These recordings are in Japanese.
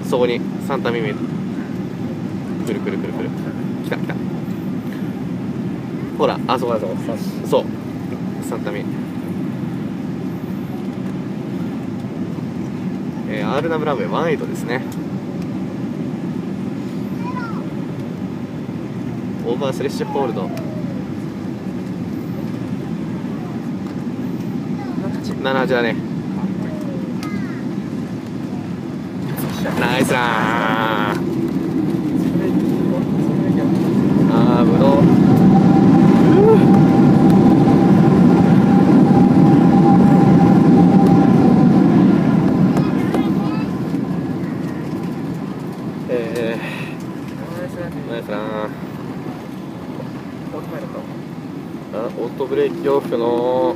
そこにサンタミ見える。くるくるくるくる。来た来た。ほら、あそこあそこ。そう。サンタミ。アールナブランウェイ18ですね。オーバースレッシュホールド。78だね。ナイスラー。ブドウ。ナイスラー。オートブレーキオフの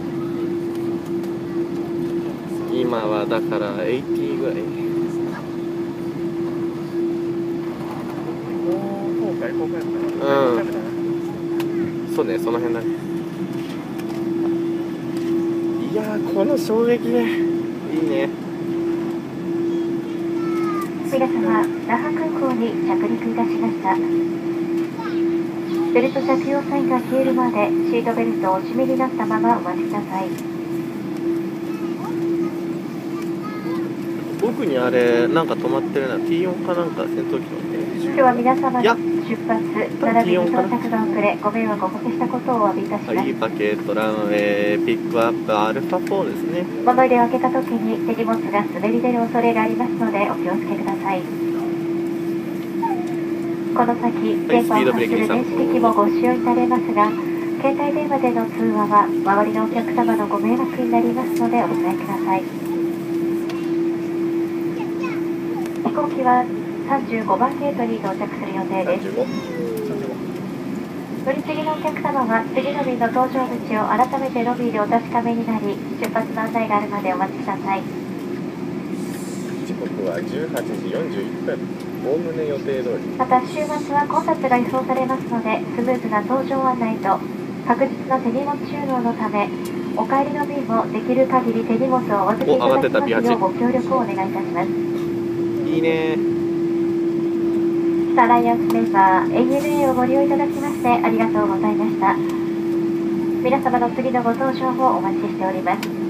今はだから80ぐらい。そうね、その辺だね。いやー、この衝撃ね、いいね。 皆様、那覇空港に着陸いたしました。ベルト着用サインが消えるまでシートベルトをお締めになったままお待ちください。 奥にあれなんか止まってるな。 T4 かなんか戦闘機の。 今日は皆様の出発並びに到着が遅れご迷惑をおかけしたことをお詫びいたします。 はい、パケットランウェイピックアップアルファ4ですね。 物入れを開けた時に手荷物が滑り出る恐れがありますのでお気をつけください。この先電波を発する電子機器もご使用いただけますが、携帯電話での通話は周りのお客様のご迷惑になりますのでお伝えください。飛行機は35番ゲートに到着する予定です。乗り継ぎのお客様は次の便の搭乗口を改めてロビーでお確かめになり、出発の案内があるまでお待ちください。 時刻は18時41分。おおむね予定通り。 また週末は混雑が予想されますので、スムーズな搭乗案内と確実な手荷物収納のため、お帰りの便もできる限り手荷物をお預けいただきますようご協力をお願いいたします。 いいね。 スターアライアンスメンバー ANA をご利用いただきましてありがとうございました。皆様の次のご搭乗をお待ちしております。